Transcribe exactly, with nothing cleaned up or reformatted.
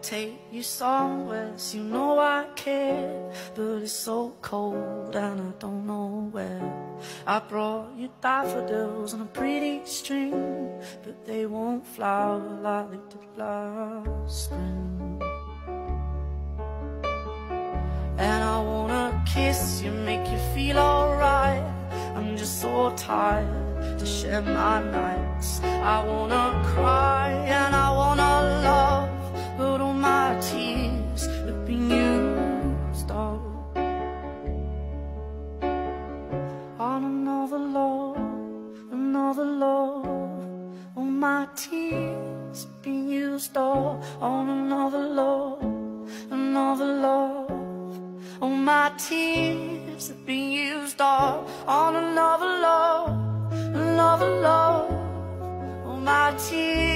take you somewhere, so you know I care. But it's so cold and I don't know where. I brought you daffodils on a pretty string, but they won't flower like they did last spring. And I wanna kiss you, make you feel alright. I'm just so tired to share my nights. I wanna cry and I wanna love, but all my tears have been used up on another love, another love. All my tears have been used up on another love, another love. All my tears have been used up on another love, another love. All my tears